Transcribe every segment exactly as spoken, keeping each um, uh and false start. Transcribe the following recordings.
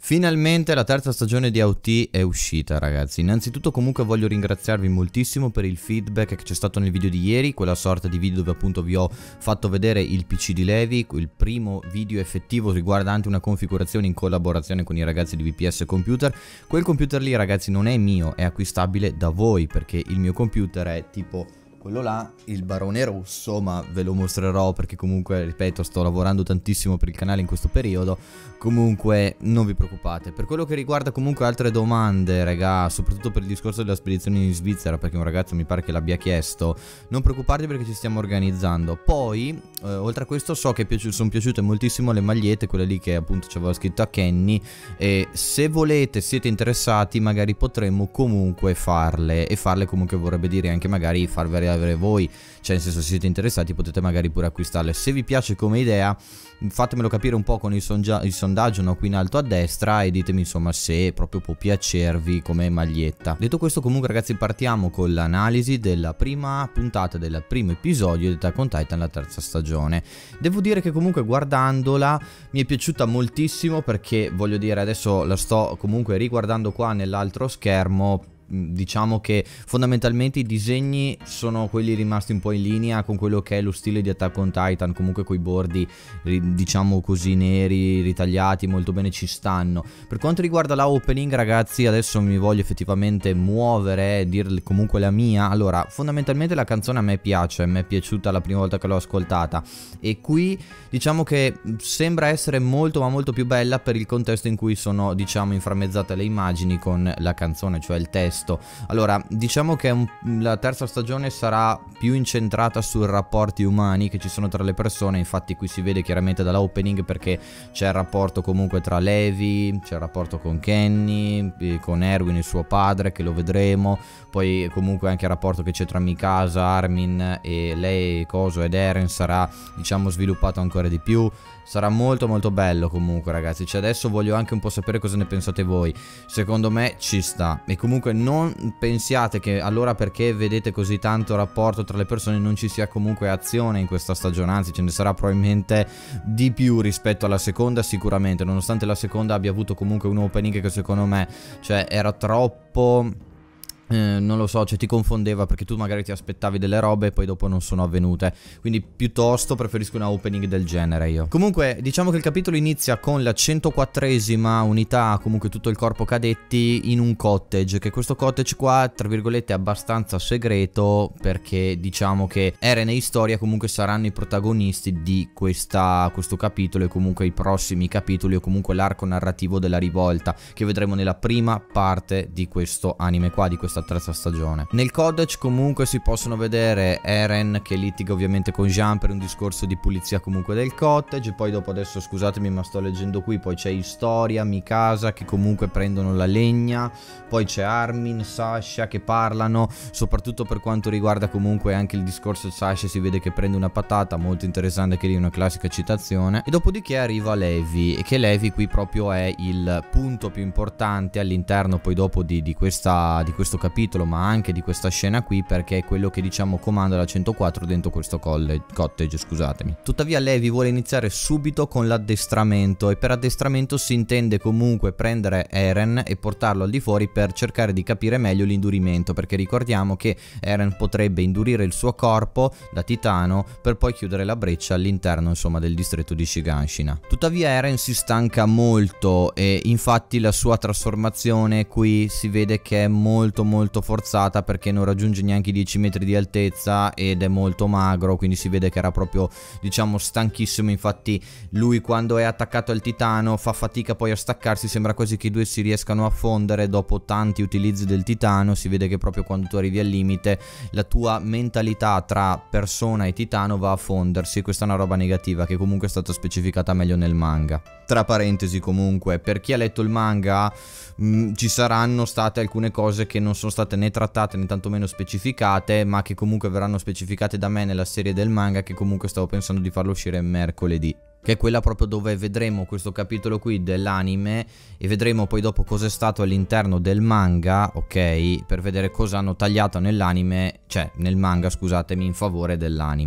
Finalmente la terza stagione di A O T è uscita, ragazzi. Innanzitutto comunque voglio ringraziarvi moltissimo per il feedback che c'è stato nel video di ieri, quella sorta di video dove appunto vi ho fatto vedere il P C di Levi, il primo video effettivo riguardante una configurazione in collaborazione con i ragazzi di V P S Computer. Quel computer lì, ragazzi, non è mio, è acquistabile da voi, perché il mio computer è tipo quello là, il Barone Rosso, ma ve lo mostrerò perché comunque, ripeto, sto lavorando tantissimo per il canale in questo periodo. Comunque non vi preoccupate. Per quello che riguarda comunque altre domande, raga, soprattutto per il discorso della spedizione in Svizzera, perché un ragazzo mi pare che l'abbia chiesto, non preoccupatevi perché ci stiamo organizzando. Poi, eh, oltre a questo, so che piaci- sono piaciute moltissimo le magliette, quelle lì che appunto c'aveva scritto a Kenny, e se volete, siete interessati, magari potremmo comunque farle, e farle comunque vorrebbe dire anche magari farvele avere voi, cioè nel senso, se siete interessati potete magari pure acquistarle. Se vi piace come idea, fatemelo capire un po' con il, il sondaggio, no, qui in alto a destra, e ditemi insomma se proprio può piacervi come maglietta. Detto questo, comunque ragazzi, partiamo con l'analisi della prima puntata del primo episodio di Attack on Titan, la terza stagione. Devo dire che comunque guardandola mi è piaciuta moltissimo, perché voglio dire, adesso la sto comunque riguardando qua nell'altro schermo. Diciamo che fondamentalmente i disegni sono quelli rimasti un po' in linea con quello che è lo stile di Attack on Titan, comunque coi bordi diciamo così neri, ritagliati, molto bene, ci stanno. Per quanto riguarda la opening, ragazzi, adesso mi voglio effettivamente muovere e dirle comunque la mia. Allora, fondamentalmente la canzone a me piace, mi è piaciuta la prima volta che l'ho ascoltata, e qui diciamo che sembra essere molto ma molto più bella per il contesto in cui sono, diciamo, inframmezzate le immagini con la canzone, cioè il testo. Allora, diciamo che un, la terza stagione sarà più incentrata sui rapporti umani che ci sono tra le persone. Infatti qui si vede chiaramente dalla opening, perché c'è il rapporto comunque tra Levi, c'è il rapporto con Kenny, con Erwin e suo padre, che lo vedremo, poi comunque anche il rapporto che c'è tra Mikasa, Armin e lei, Coso ed Eren sarà, diciamo, sviluppato ancora di più. Sarà molto molto bello comunque, ragazzi. Cioè adesso voglio anche un po' sapere cosa ne pensate voi. Secondo me ci sta. E comunque non pensiate che allora, perché vedete così tanto rapporto tra le persone, non ci sia comunque azione in questa stagione. Anzi, ce ne sarà probabilmente di più rispetto alla seconda, sicuramente. Nonostante la seconda abbia avuto comunque un opening che secondo me, cioè, era troppo... Eh, non lo so, cioè ti confondeva, perché tu magari ti aspettavi delle robe e poi dopo non sono avvenute. Quindi piuttosto preferisco una opening del genere io. Comunque diciamo che il capitolo inizia con la centoquattresima unità, comunque tutto il corpo cadetti in un cottage, che questo cottage qua tra virgolette è abbastanza segreto, perché diciamo che Eren e Historia comunque saranno i protagonisti di questa, questo capitolo, e comunque i prossimi capitoli, o comunque l'arco narrativo della rivolta che vedremo nella prima parte di questo anime qua, di questa terza stagione. Nel cottage comunque si possono vedere Eren che litiga ovviamente con Jean per un discorso di pulizia comunque del cottage. Poi dopo, adesso scusatemi ma sto leggendo qui, poi c'è Historia, Mikasa che comunque prendono la legna, poi c'è Armin, Sasha che parlano, soprattutto per quanto riguarda comunque anche il discorso di Sasha, si vede che prende una patata, molto interessante, che lì è una classica citazione. E dopodiché arriva Levi, e che Levi qui proprio è il punto più importante all'interno poi dopo di, di, questa, di questo capitolo, capitolo ma anche di questa scena qui, perché è quello che diciamo comanda la centoquattro dentro questo college, cottage, scusatemi. Tuttavia Levi vuole iniziare subito con l'addestramento, e per addestramento si intende comunque prendere Eren e portarlo al di fuori per cercare di capire meglio l'indurimento, perché ricordiamo che Eren potrebbe indurire il suo corpo da titano per poi chiudere la breccia all'interno insomma del distretto di Shiganshina. Tuttavia Eren si stanca molto, e infatti la sua trasformazione qui si vede che è molto molto molto forzata, perché non raggiunge neanche i dieci metri di altezza ed è molto magro, quindi si vede che era proprio, diciamo, stanchissimo. Infatti lui quando è attaccato al titano fa fatica poi a staccarsi, sembra quasi che i due si riescano a fondere dopo tanti utilizzi del titano. Si vede che proprio quando tu arrivi al limite la tua mentalità tra persona e titano va a fondersi, e questa è una roba negativa che comunque è stata specificata meglio nel manga. Tra parentesi, comunque, per chi ha letto il manga mh, ci saranno state alcune cose che non sono state né trattate né tantomeno specificate, ma che comunque verranno specificate da me nella serie del manga, che comunque stavo pensando di farlo uscire mercoledì, che è quella proprio dove vedremo questo capitolo qui dell'anime, e vedremo poi dopo cosa è stato all'interno del manga, ok, per vedere cosa hanno tagliato nell'anime, cioè nel manga, scusatemi, in favore dell'anime.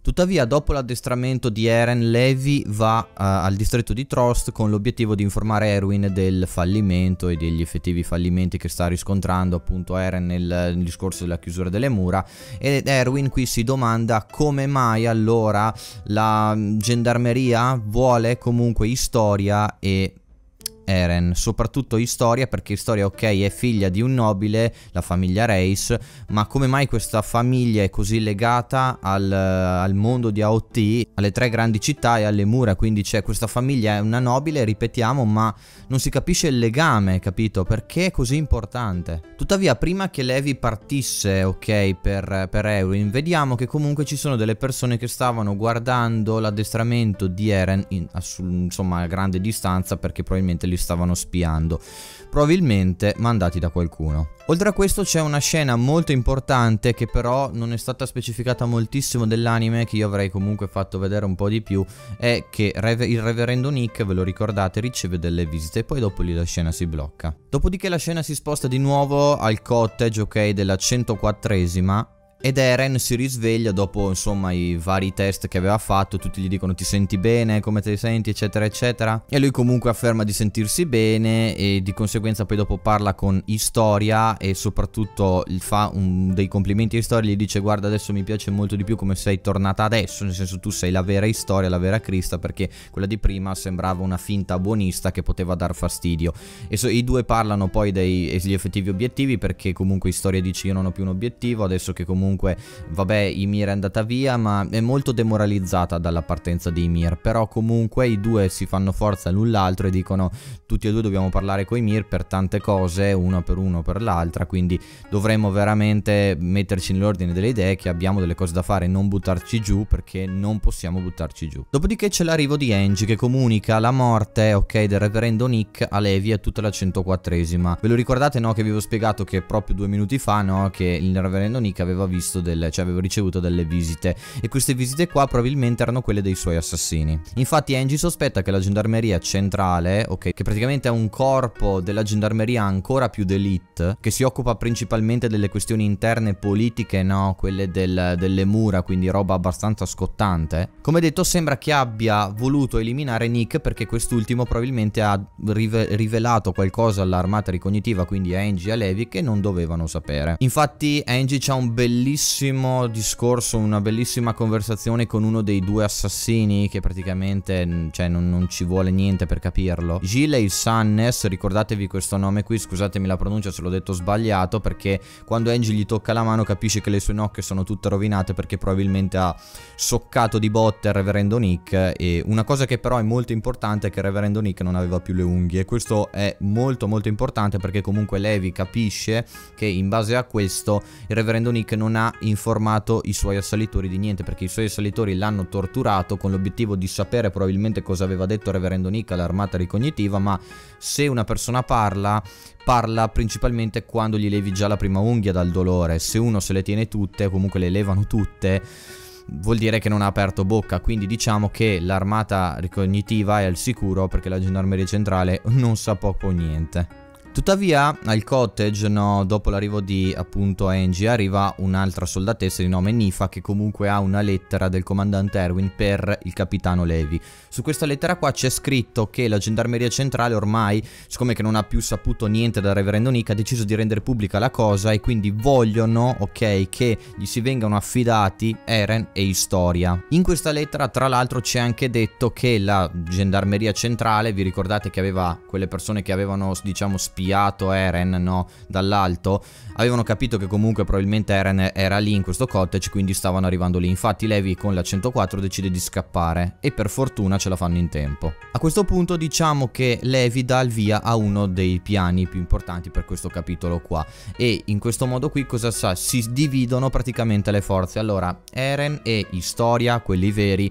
Tuttavia, dopo l'addestramento di Eren, Levi va uh, al distretto di Trost con l'obiettivo di informare Erwin del fallimento e degli effettivi fallimenti che sta riscontrando appunto Eren nel, nel discorso della chiusura delle mura, ed Erwin qui si domanda come mai allora la gendarmeria vuole comunque Historia e Eren, soprattutto Historia, perché Historia ok è figlia di un nobile, la famiglia Reiss, ma come mai questa famiglia è così legata al, al mondo di A O T, alle tre grandi città e alle mura? Quindi c'è questa famiglia, è una nobile, ripetiamo, ma non si capisce il legame, capito? Perché è così importante? Tuttavia, prima che Levi partisse, ok, per, per Erwin, vediamo che comunque ci sono delle persone che stavano guardando l'addestramento di Eren in, insomma a grande distanza, perché probabilmente li stavano spiando, probabilmente mandati da qualcuno. Oltre a questo c'è una scena molto importante che però non è stata specificata moltissimo dell'anime, che io avrei comunque fatto vedere un po' di più, è che il reverendo Nick, ve lo ricordate, riceve delle visite e poi dopo lì la scena si blocca. Dopodiché la scena si sposta di nuovo al cottage, ok, della centoquattresima, ed Eren si risveglia dopo insomma i vari test che aveva fatto, tutti gli dicono ti senti bene, come te senti eccetera eccetera, e lui comunque afferma di sentirsi bene e di conseguenza poi dopo parla con Historia e soprattutto fa un, dei complimenti a Historia, gli dice guarda adesso mi piace molto di più come sei tornata adesso, nel senso tu sei la vera Historia, la vera Krista, perché quella di prima sembrava una finta buonista che poteva dar fastidio. E so, i due parlano poi degli effettivi obiettivi, perché comunque Historia dice io non ho più un obiettivo adesso che comunque vabbè Ymir è andata via, ma è molto demoralizzata dalla partenza di Ymir, però comunque i due si fanno forza l'un l'altro e dicono tutti e due dobbiamo parlare con Ymir per tante cose, uno per uno per l'altra, quindi dovremmo veramente metterci nell'ordine delle idee che abbiamo delle cose da fare e non buttarci giù, perché non possiamo buttarci giù. Dopodiché c'è l'arrivo di Angie che comunica la morte, ok, del reverendo Nick a Levi e a tutta la centoquattresima. Ve lo ricordate, no, che vi avevo spiegato che proprio due minuti fa, no, che il reverendo Nick aveva visto delle, cioè avevo ricevuto delle visite, e queste visite qua probabilmente erano quelle dei suoi assassini. Infatti Angie sospetta che la gendarmeria centrale, ok, che praticamente è un corpo della gendarmeria ancora più d'elite, che si occupa principalmente delle questioni interne politiche, no, quelle del, delle mura, quindi roba abbastanza scottante. Come detto, sembra che abbia voluto eliminare Nick perché quest'ultimo probabilmente ha rive rivelato qualcosa all'armata ricognitiva, quindi a Angie e a Levi, che non dovevano sapere. Infatti Angie c'ha un bellissimo bellissimo discorso, una bellissima conversazione con uno dei due assassini, che praticamente cioè non, non ci vuole niente per capirlo. Gilles Sannes, ricordatevi questo nome qui, scusatemi la pronuncia se l'ho detto sbagliato, perché quando Angie gli tocca la mano capisce che le sue nocche sono tutte rovinate perché probabilmente ha soccato di botte il reverendo Nick. E una cosa che però è molto importante è che il reverendo Nick non aveva più le unghie, e questo è molto molto importante perché comunque Levi capisce che in base a questo il reverendo Nick non ha informato i suoi assalitori di niente, perché i suoi assalitori l'hanno torturato con l'obiettivo di sapere probabilmente cosa aveva detto il reverendo Nick all'armata ricognitiva, ma se una persona parla parla principalmente quando gli levi già la prima unghia dal dolore. Se uno se le tiene tutte o comunque le levano tutte vuol dire che non ha aperto bocca, quindi diciamo che l'armata ricognitiva è al sicuro perché la gendarmeria centrale non sa poco o niente. Tuttavia al cottage, no, dopo l'arrivo di appunto Angie, arriva un'altra soldatessa di nome Nifa che comunque ha una lettera del comandante Erwin per il capitano Levi. Su questa lettera qua c'è scritto che la gendarmeria centrale ormai, siccome che non ha più saputo niente dal reverendo Nick, ha deciso di rendere pubblica la cosa e quindi vogliono, ok, che gli si vengano affidati Eren e Historia. In questa lettera tra l'altro c'è anche detto che la gendarmeria centrale, vi ricordate che aveva quelle persone che avevano diciamo spiato Eren, no, dall'alto, avevano capito che comunque probabilmente Eren era lì in questo cottage, quindi stavano arrivando lì. Infatti Levi con la centoquattro decide di scappare e per fortuna ce la fanno in tempo. A questo punto diciamo che Levi dà il via a uno dei piani più importanti per questo capitolo qua, e in questo modo qui cosa sa? Si dividono praticamente le forze. Allora Eren e Historia, quelli veri,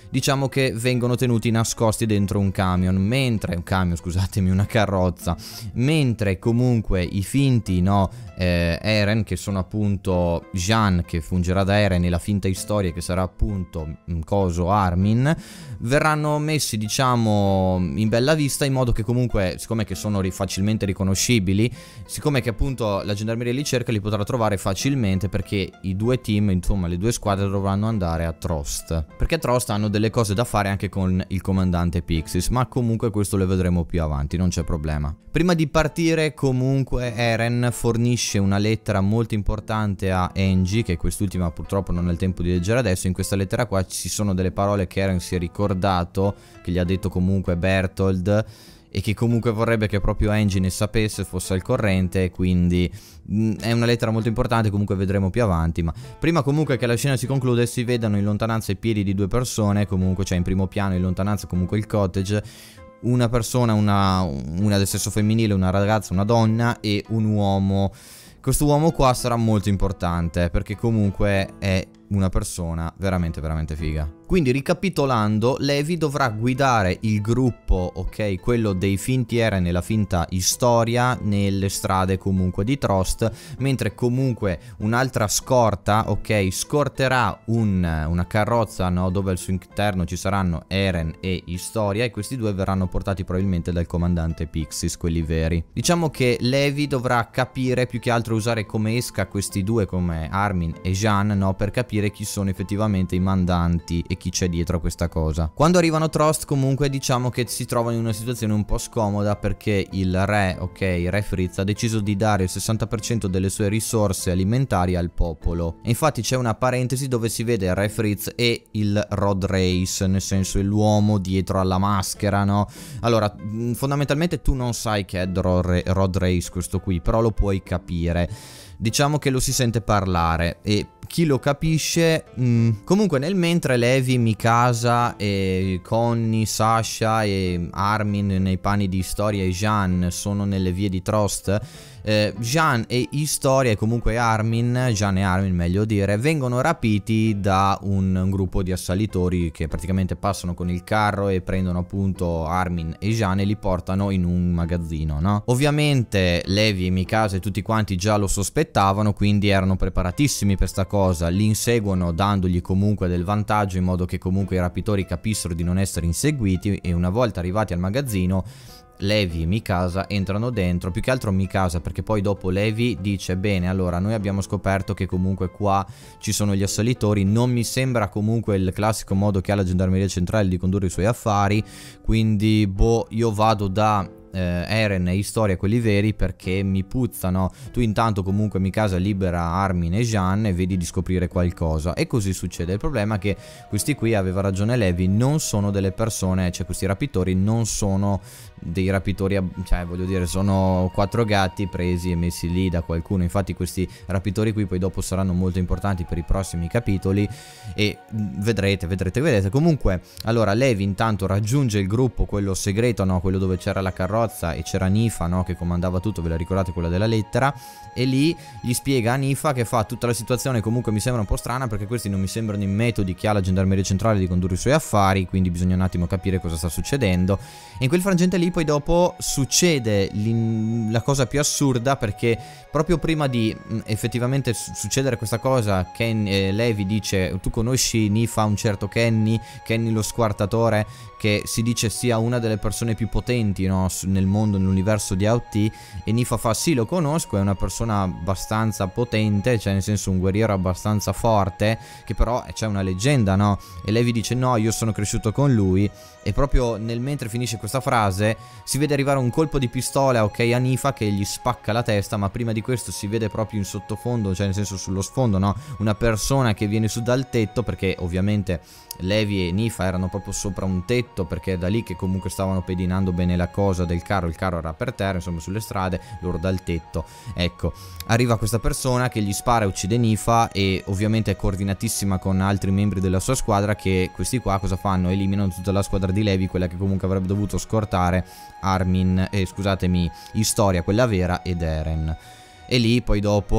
diciamo che vengono tenuti nascosti dentro un camion, mentre un camion, scusatemi, una carrozza, mentre comunque i finti, no, eh, Eren, che sono appunto Jean, che fungerà da Eren, e la finta Historia, che sarà appunto coso Armin, verranno messi, diciamo, in bella vista, in modo che comunque, siccome che sono ri facilmente riconoscibili, siccome che appunto la gendarmeria li cerca, li potrà trovare facilmente, perché i due team, insomma le due squadre, dovranno andare a Trost, perché Trost hanno delle cose da fare anche con il comandante Pixis, ma comunque questo lo vedremo più avanti, non c'è problema. Prima di partire comunque Eren fornisce una lettera molto importante a Angie, che quest'ultima purtroppo non ha il tempo di leggere adesso. In questa lettera qua ci sono delle parole che Eren si è ricordato, che gli ha detto comunque Berthold, e che comunque vorrebbe che proprio Angie ne sapesse, fosse al corrente, quindi mh, è una lettera molto importante, comunque vedremo più avanti. Ma prima comunque che la scena si conclude, si vedano in lontananza i piedi di due persone, comunque c'è, cioè in primo piano in lontananza comunque il cottage, una persona, una, una del sesso femminile, una ragazza, una donna e un uomo. Questo uomo qua sarà molto importante, perché comunque è una persona veramente veramente figa. Quindi ricapitolando, Levi dovrà guidare il gruppo, ok, quello dei finti Eren e la finta Historia, nelle strade comunque di Trost, mentre comunque un'altra scorta, ok, scorterà un, una carrozza, no, dove al suo interno ci saranno Eren e Historia, e questi due verranno portati probabilmente dal comandante Pixis, quelli veri. Diciamo che Levi dovrà capire, più che altro usare come esca questi due, come Armin e Jean, no, per capire chi sono effettivamente i mandanti e chi c'è dietro a questa cosa. Quando arrivano a Trost comunque diciamo che si trovano in una situazione un po' scomoda, perché il re, ok, il re Fritz, ha deciso di dare il sessanta per cento delle sue risorse alimentari al popolo. E infatti c'è una parentesi dove si vede il re Fritz e il Rod Race, nel senso l'uomo dietro alla maschera, no? Allora, fondamentalmente tu non sai che è Rod Race questo qui, però lo puoi capire. Diciamo che lo si sente parlare, e chi lo capisce, mh. Comunque nel mentre Levi, Mikasa e Connie, Sasha e Armin nei panni di Historia e Jean sono nelle vie di Trost, eh, Jean e Historia, e comunque Armin, Jean e Armin meglio dire, vengono rapiti da un, un gruppo di assalitori che praticamente passano con il carro e prendono appunto Armin e Jean e li portano in un magazzino, no? Ovviamente Levi e Mikasa e tutti quanti già lo sospettavano, quindi erano preparatissimi per sta cosa, li inseguono dandogli comunque del vantaggio, in modo che comunque i rapitori capissero di non essere inseguiti, e una volta arrivati al magazzino Levi e Mikasa entrano dentro, più che altro Mikasa, perché poi dopo Levi dice: bene, allora noi abbiamo scoperto che comunque qua ci sono gli assalitori, non mi sembra comunque il classico modo che ha la gendarmeria centrale di condurre i suoi affari, quindi boh, io vado da eh, Eren e Historia, quelli veri, perché mi puzzano. Tu intanto comunque Mikasa libera Armin e Jean e vedi di scoprire qualcosa, e così succede. Il problema è che questi qui, aveva ragione Levi, non sono delle persone, cioè questi rapitori non sono dei rapitori, cioè voglio dire, sono quattro gatti presi e messi lì da qualcuno. Infatti questi rapitori qui poi dopo saranno molto importanti per i prossimi capitoli, e vedrete, vedrete, vedrete. Comunque, allora Levi intanto raggiunge il gruppo, quello segreto, no, quello dove c'era la carrozza e c'era Nifa, no, che comandava tutto, ve la ricordate, quella della lettera, e lì gli spiega a Nifa che fa tutta la situazione, comunque mi sembra un po' strana, perché questi non mi sembrano i metodi che ha la gendarmeria centrale di condurre i suoi affari, quindi bisogna un attimo capire cosa sta succedendo. E in quel frangente lì poi dopo succede la cosa più assurda, perché proprio prima di mh, effettivamente succedere questa cosa, Ken, eh, Levi dice: tu conosci Nifa, un certo Kenny, Kenny lo squartatore, che si dice sia una delle persone più potenti, no, nel mondo, nell'universo di A O T, e Nifa fa: sì, lo conosco, è una persona abbastanza potente, cioè nel senso un guerriero abbastanza forte, che però c'è una leggenda, no? E Levi dice: no, io sono cresciuto con lui. E proprio nel mentre finisce questa frase si vede arrivare un colpo di pistola, ok, a Nifa, che gli spacca la testa, ma prima di questo si vede proprio in sottofondo, cioè nel senso sullo sfondo, no, una persona che viene su dal tetto, perché ovviamente Levi e Nifa erano proprio sopra un tetto, perché è da lì che comunque stavano pedinando bene la cosa del carro, il carro era per terra, insomma sulle strade, loro dal tetto. Ecco, arriva questa persona che gli spara e uccide Nifa, e ovviamente è coordinatissima con altri membri della sua squadra, che questi qua cosa fanno? Eliminano tutta la squadra di Levi, quella che comunque avrebbe dovuto scortare Armin, eh, scusatemi, Historia, quella vera, ed Eren. E lì poi dopo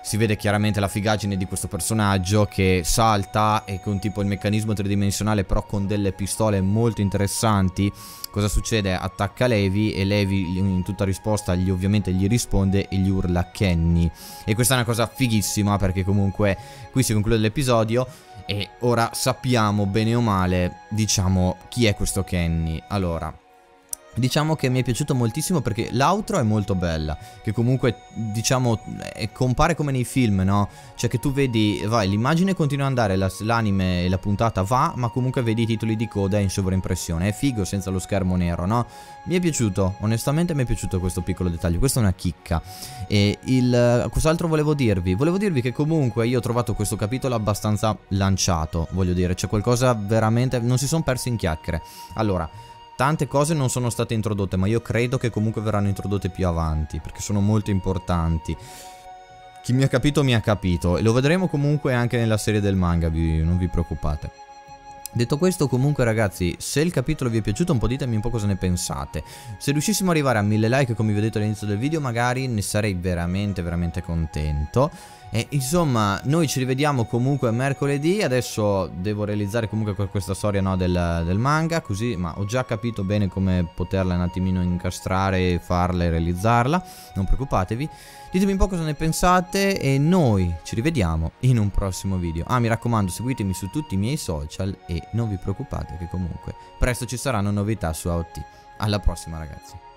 si vede chiaramente la figaggine di questo personaggio che salta e con tipo il meccanismo tridimensionale però con delle pistole molto interessanti. Cosa succede? Attacca Levi e Levi in tutta risposta gli ovviamente gli risponde e gli urla Kenny. E questa è una cosa fighissima perché comunque qui si conclude l'episodio e ora sappiamo bene o male, diciamo, chi è questo Kenny. Allora, diciamo che mi è piaciuto moltissimo perché l'outro è molto bella, che comunque diciamo è, compare come nei film, no? Cioè che tu vedi, vai, l'immagine continua ad andare, l'anime e la puntata va, ma comunque vedi i titoli di coda in sovraimpressione. È figo senza lo schermo nero, no? Mi è piaciuto, onestamente mi è piaciuto questo piccolo dettaglio, questa è una chicca. E il... cos'altro volevo dirvi? Volevo dirvi che comunque io ho trovato questo capitolo abbastanza lanciato, voglio dire, c'è qualcosa veramente... non si sono persi in chiacchiere. Allora, tante cose non sono state introdotte, ma io credo che comunque verranno introdotte più avanti, perché sono molto importanti. Chi mi ha capito mi ha capito, e lo vedremo comunque anche nella serie del manga, vi, non vi preoccupate. Detto questo, comunque ragazzi, se il capitolo vi è piaciuto un po' ditemi un po' cosa ne pensate. Se riuscissimo ad arrivare a mille like come vi ho detto all'inizio del video, magari ne sarei veramente veramente contento. E insomma, noi ci rivediamo comunque mercoledì. Adesso devo realizzare comunque questa storia, no, del, del manga, così, ma ho già capito bene come poterla un attimino incastrare, farla e realizzarla. Non preoccupatevi. Ditemi un po' cosa ne pensate e noi ci rivediamo in un prossimo video. Ah, mi raccomando, seguitemi su tutti i miei social e non vi preoccupate che comunque presto ci saranno novità su A O T. Alla prossima ragazzi.